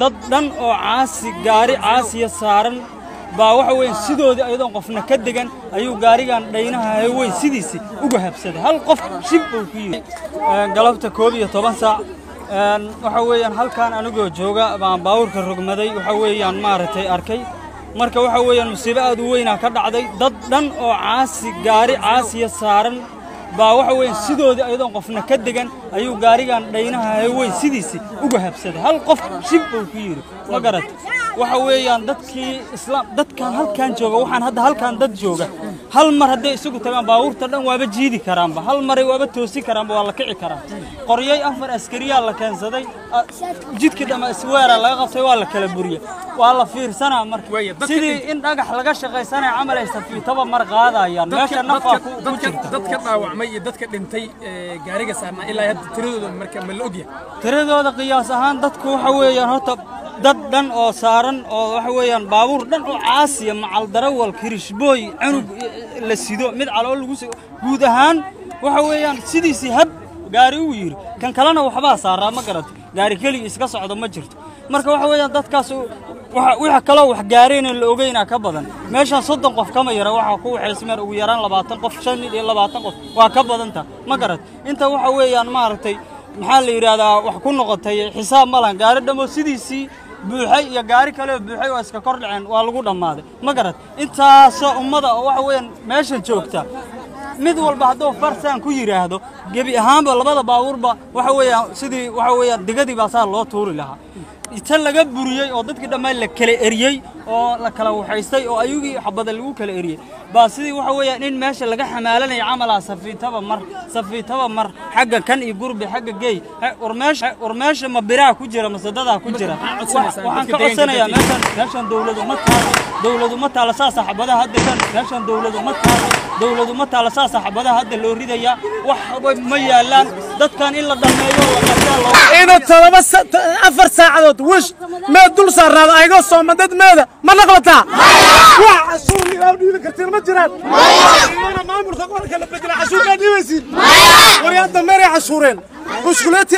dad dhan oo caasi gaari caasiya saaran baa waxa weyn sidoodii ayadoo qofna ka degan ayuu gaarigan dhaynaha weyn sidiisi uga habsaday hal qof shib uu ku yiri galabta 12 saac waxa weeyaan halkaan anigoo jooga baan baawurka rogmaday waxa weeyaan maartay arkay marka waxa weeyaan musiibo aad u weyn ka dhacday dad dhan oo caasi gaari caasiya saaran baa waxa weyn sidoodii ayadoo qofna ka degan ayuu gaarigan dhaynaha weyn sidiisi uga habsaday hal qof shib uu ku yiri ma garat waxa weeyaan dadkii islaam dadkan halkaan jooga waxaan hadda halkaan dad jooga hal mar haday isugu tagaan baawurta dhan waaba jiidi karaanba hal mar waaba toosi karaanba waa la kici karaan qoriyay afar askariya la keensaday jidkii dhama isweera laga qabtay waa la kala buriyay waa la fiirsanaa marka sidii in dhagax laga shaqeysanayo camalaysa fiitaba mar qaadayaan meesha nafa ku jirta dadka dhaawacmay iyo dadka dhintay gaariga saarnaa ilaa hadda tiradooda marka ma la ogyahay tiradooda qiyaas ahaan dadku waxa weeyaan horta dad dhan oo saaran oo waxa weeyaan baabuur dhan oo caasiya macal darawal kirishbooy cunug la sido mid calool lagu soo guud ahaan waxa weeyaan sidiisi hab gaari uu yiri kan kalena waxba saaraa ma garat gaari kali iska socdo ma jirto marka waxa weeyaan dadkaas waxa kale wax gaareen la ogeeyna ka badan meeshan 30 qof kama yara waxa ku waxaysmeer ugu yaraan 20 qof 25 qof waa ka badanta ma garat inta waxa weeyaan maartay maxaa la yiraahdaa wax ku noqotay xisaab malan gaari dhamo sidiisi buuxay iyo gaari kale buuxay waa iska kor dhaceen waa lagu dhamaaday ma garad intaas ummada waxa weeyaan meesha joogta mid walba hadoo farsan ku yiraahdo gabi ahaanba labada baabuurba waxa weeyaan sidii waxa weeyaan digadii baa saa loo tuuri lahaa inta laga buriyay oo dadkii dhamaan la kala eriyay oo la kala waxaystay oo ayugi xabada lagu kala eriyay baa sidii waxa weeyaan in meesha laga xamaalanay amala safiitaba mar xagga kan iyo gurbi xagga geey warmeesha ma biraa ku jira masadada ku jira waxaan ka codsanayaa meeshan dawladu ma taala saaxabada hadda kan meeshan dawladu ma taala saaxabada hadda loo ridaya wax ma yaalaan dadkan in la dhameeyo ina 4 saacadood wish ma dul saarada aygo Soomaaliyeed meeda ma naqlata wax asuuli oo dhiibi kartiin ma jiraan ana maamulka gobolka la bedela cashuurka dhiibaysiin wariyada meeray cashuureen mushkilaadii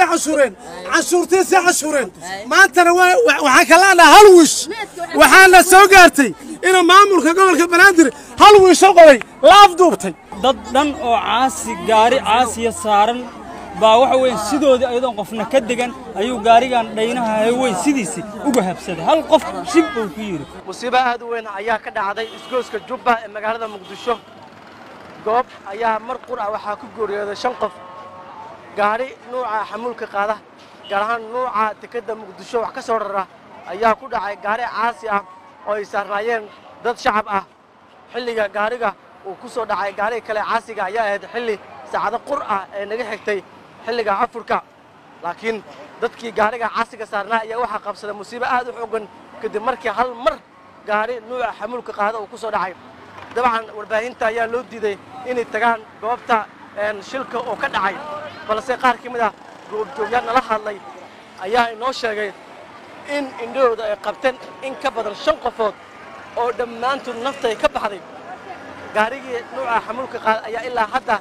cashuureen maantana waxa kala ana hal wish waxaana soo gaartay in maamulka gobolka Banaadir hal wish qoray laaf duubtay dad dhan oo caasi gaari caasiya saaran baa waxa weyn sidoodii ayadoo qofna ka degan ayuu gaarigan dhaynaha weyn sidiisi uga habsaday hal qof shib uu ku yiri musiibo aad u weyn ayaa ka dhacday isgooska Jubba ee magaalada Muqdisho goob ayaa mar qura waxa ku gooriyay 5 qof gaari nooca xamuulka qaada gaar ahaan nooca tikada Muqdisho wax ka soo rara ayaa ku dhacay gaari caasi ah oo ay saarnaayeen dad shacab ah xilliga gaariga uu ku soo dhacay gaari kale caasiga ayaa ahayd xilli saacado qura ee naga xigtay xilliga afurka laakiin dadkii gaariga caasiga saarnaa ayaa waxa qabsaday musiibo aad u xooggan kadib markii hal mar gaari nooca xamuulka qaada uu ku soo dhacay dabcan warbaahinta ayaa loo diiday inay tagaan goobta shilka oo ka dhacay balse qaar ka mid ah goobjoogyada la hadlay ayaa inoo sheegay in indhooda ay qabteen in ka badan 5 qofood oo dhammaantood naftay ka baxday gaarigii nooca xamuulka qaada ayaa ilaa hadda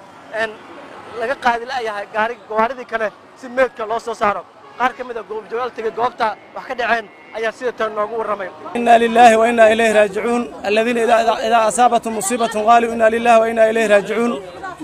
laga qaadi laayahay gaaridii kale si meedka loo soo saaro qaar ka mid ah goobjoogyada tagay goobta wax ka dhaceen ayaa sida tan noogu waramay inna lillahi wa inna ilayhi raaji'uun alladina idha asaabatum musibatun qalu inna lillahi wa inna ilayhi raaji'uun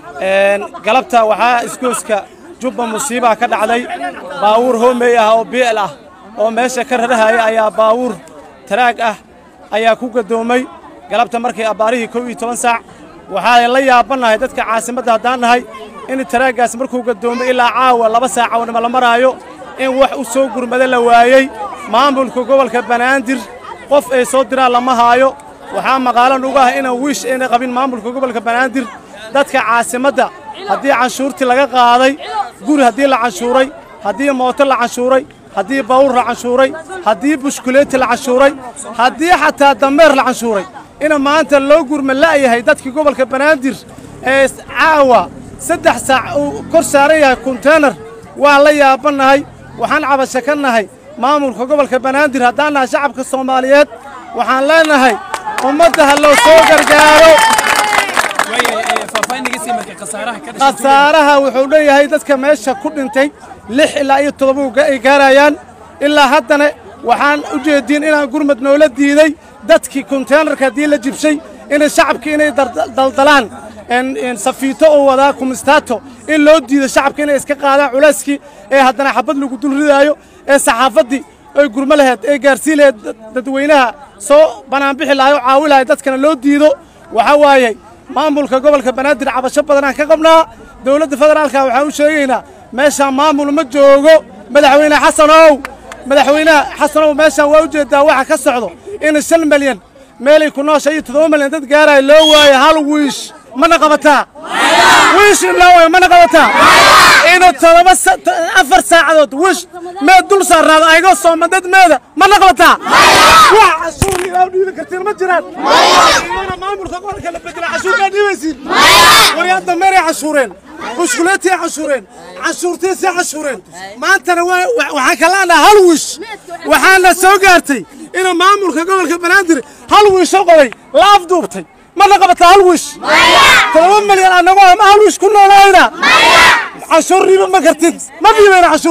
galabta waxa isgooska Jubba musiiba ka dhacday baawur hoomay ah oo beel ah oo meesha ka rarahay ayaa baawur taraag ah ayaa ku gadoomay galabta markii abaarihii 12 saac waxa la yaabanahay dadka caasimadda hadaan nahay in taraagaas markuu gadoomay ilaa caawa 2 saac oo la maraayo in wax u soo gurmada la waayay maamulka gobolka Banaadir qof ay soo diraan lama haayo waxa maqaalan uga ah in wish ay qabin maamulka gobolka Banaadir dadka caasimadda haddii canshuurti laga qaaday guri haddii la canshuuray haddii mooto la canshuuray haddii baawur la canshuuray haddii bushkuleeti la canshuuray haddii xataa dameer la canshuuray in maanta loo gurma laayahay dadkii gobolka Banaadir ee caawa 3 saac uu kor saaran yahay container waa la yaabanahay waxaan cabasho ka nahay maamulka gobolka Banaadir haddaan shacabka Soomaaliyeed waxaan leenahay ummadda loo soo gargaaro خسارها وحولي هاي دتك ماشى كل انتي لح إلا أي طلبوا جاي جاريان إلا حدنا waxaan u jeedin inaan gurmad noola diiday dadkii konteenarka haddii la jibshay inay shacabka inay daldalaan safiito oo wadaa kumistaato in loo diido shacabka inay iska qaadaan culayskii ee haddana xabad lagu dul ridaayo ee saxaafaddii ay gurmo lahayd ee gaarsii lahayd dadweynaha soo banaanbixi lahay oo caawi lahay dadkana loo diido waxaa waaye maamulka gobolka banaadir cabasho badanaan ka qabnaa dowladda federaalka waxaan u sheegaynaa meeshaan maamul ma joogo madaxweyne xasanow meeshaan waa u jeedaa waxa ka socdo in 5 milyan meelay ku nooshay iyo 7 milyan dad gaaraya loo waayo hal wiish mana qabataa wiish loo waayo mana qabataa inuu 4 saacadood wiish ma dul saarnaado ayagoo soomandad meeda mana qabataa wax casuuri oo dhiibi kartiin ma jiraan mana maamulka gobolka la bedela casuur ka dhiibaysiin wariyada meeray casuureen mushkilaadii casuureen casuurtiisa casuureen maantana waxaan kala nahay hal wiish waxaana soo gaartay inuu maamulka gobolka banaadir hal wiish qoday laaf duubtay mana qabataa hal wiish 7 milyan anagoo ama hal wiish ku noolayna casuur riba ma kartid ma diibayna casuur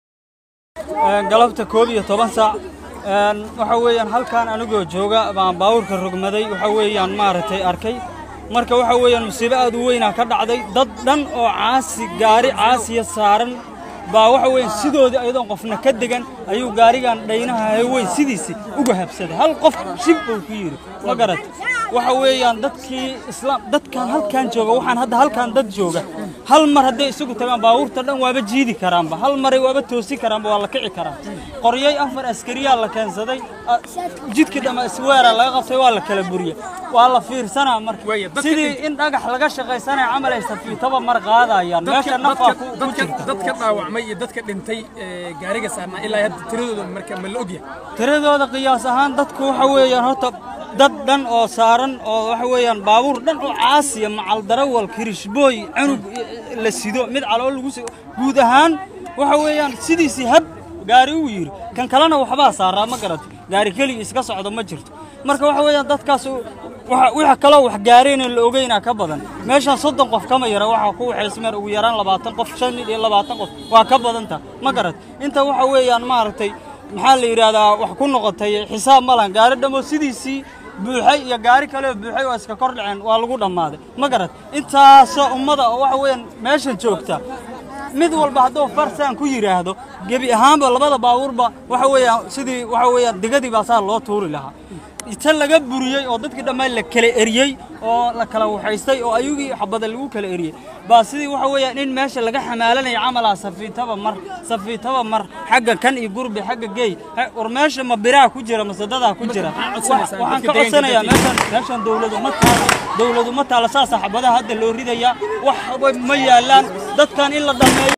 galabta 12 saac waxa weeyaan halkaan anigoo jooga baan baawurka rogmaday waxa weeyaan maaragtay arkay marka waxa weeyaan musiibo aad u weyn ka dhacday dad dhan oo gaari caasiya saaran baa waxa weeyaan sidoodii ayadoo qofna ka degan ayuu gaarigan dhaynaha weyn sidiisi uga habsaday hal qof shib uu ku yiri ma garat waxa weeyaan dadkan halkaan jooga waxaan hadda halkaan dad jooga hal mar haday isugu tagaan baawurta dhan waaba jiidi karaanba hal mar ay waaba toosi karaanba waa la kici karaan qoriyay 4 askariya la keensaday jidkii dhama isweera laga qabtay waa la kala buriyay waa la fiirsanaa markii sidii in dhagax laga shaqeysanayo camal ay safiitaba mar qaadayaan meesha nafa ku jirta dadka dhaawacmay iyo dadka dhintay gaariga saarnaa ilaa hadda tiradooda marka ma la ogyahay tiradooda qiyaas ahaan dadku waxa weeyaan horta dad dhan oo saaran oo waxa weeyaan baabuur dhan oo caasiya macal darawal kirishbooy canug la sido mid calool lagu guud ahaan waxa weeyaan sidiisi hab gaari uu yiri kan kalena waxba saaraa ma garat gaari kali iska socdo ma jirto marka waxa weeyaan dadkaas waxa kale wax gaareen la ogeeyna ka badan meeshan 30 qof kama yara waxa ku waxeysmar ugu yaraan 20 qof 25 qof waa ka badanta ma garat inta waxa weeyaan maartay maxaa la yiraahdaa wax ku noqotay xisaab malan gaari dhamo sidiisi buuxay iyo gaari kale buuxay oo iska kor dhaceen waa lagu dhamaaday ma garad intaas ummada waxa weeyaan meeshan joogta mid walba hadoo farsaan ku yiraahdo gabi ahaanba labada baawurba waxa weeyaan sidii waxa weeyaan digadii baa saa loo tuuri lahaa inta laga buriyay oo dadkii dhammaan la kala eriyay oo la kala waxaystay oo ayugii xabada lagu kala eriyay baa sidii waxa weeyaan in meesha laga xamaalanay camala safiitaba mar xagga kan iyo gurbi xagga geey war meesha ma biraa ku jira masadada ku jira waxaan ka codsanayaa meeshan dawladu ma taala saas xabadaha hadda loo ridaya wax ma yaalaan dadkan in la dhameeyo